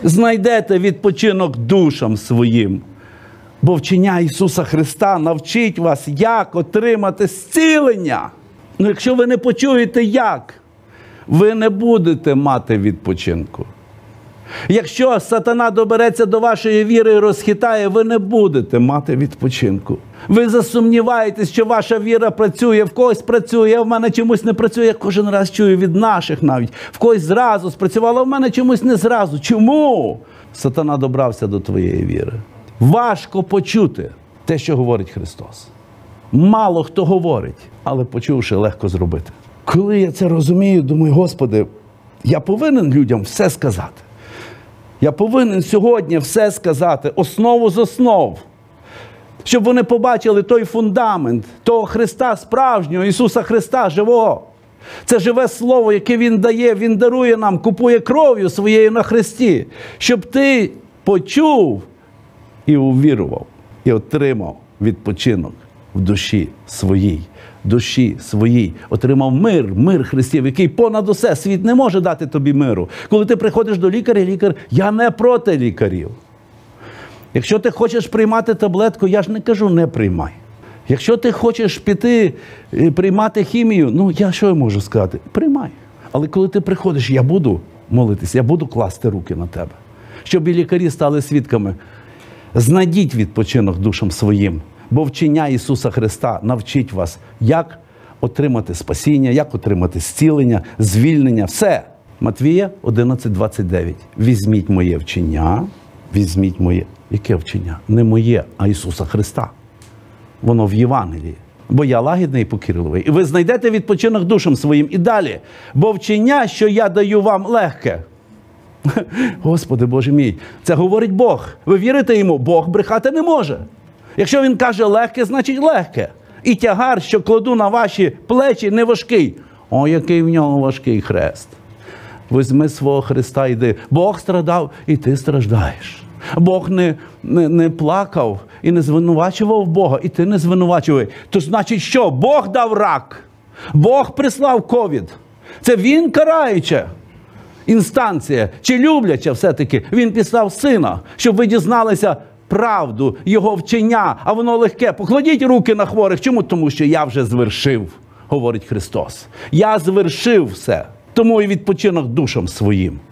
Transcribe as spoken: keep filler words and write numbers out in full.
знайдете відпочинок душам своїм. Бо вчення Ісуса Христа навчить вас, як отримати зцілення. Ну, якщо ви не почуєте, як, ви не будете мати відпочинку. Якщо сатана добереться до вашої віри і розхитає, ви не будете мати відпочинку. Ви засумніваєтесь, що ваша віра працює, в когось працює, а в мене чомусь не працює. Я кожен раз чую від наших навіть. В когось зразу спрацювало, а в мене чомусь не зразу. Чому? Сатана добрався до твоєї віри. Важко почути те, що говорить Христос. Мало хто говорить, але почувши, легко зробити. Коли я це розумію, думаю, Господи, я повинен людям все сказати. Я повинен сьогодні все сказати, основу з основ. Щоб вони побачили той фундамент, того Христа справжнього, Ісуса Христа живого. Це живе Слово, яке Він дає, Він дарує нам, купує кров'ю своєю на Христі. Щоб ти почув і увірував, і отримав відпочинок в душі своїй. Душі своїй. Отримав мир, мир Христів, який понад усе. Світ не може дати тобі миру. Коли ти приходиш до лікаря, лікар, я не проти лікарів. Якщо ти хочеш приймати таблетку, я ж не кажу, не приймай. Якщо ти хочеш піти приймати хімію, ну я що можу сказати? Приймай. Але коли ти приходиш, я буду молитись, я буду класти руки на тебе. Щоб і лікарі стали свідками. Знайдіть відпочинок душам своїм. Бо вчення Ісуса Христа навчить вас, як отримати спасіння, як отримати зцілення, звільнення, все. Матвія одинадцять двадцять дев'ять. Візьміть моє вчення, візьміть моє. Яке вчення? Не моє, а Ісуса Христа. Воно в Євангелії. Бо я лагідний і покірливий. І ви знайдете відпочинок душам своїм. І далі. Бо вчення, що я даю вам, легке. Господи Боже мій, це говорить Бог. Ви вірите йому? Бог брехати не може. Якщо він каже легке, значить легке. І тягар, що кладу на ваші плечі, не важкий. О, який в нього важкий хрест. Візьми свого Христа і йди. Бог страдав, і ти страждаєш. Бог не, не, не плакав і не звинувачував Бога, і ти не звинувачувай. То значить що? Бог дав рак. Бог прислав ковід. Це він караюча інстанція. Чи любляча все-таки? Він післав сина, щоб ви дізналися правду, його вчення, а воно легке. Покладіть руки на хворих. Чому? Тому що я вже звершив, говорить Христос. Я звершив все. Тому і відпочинок душам своїм.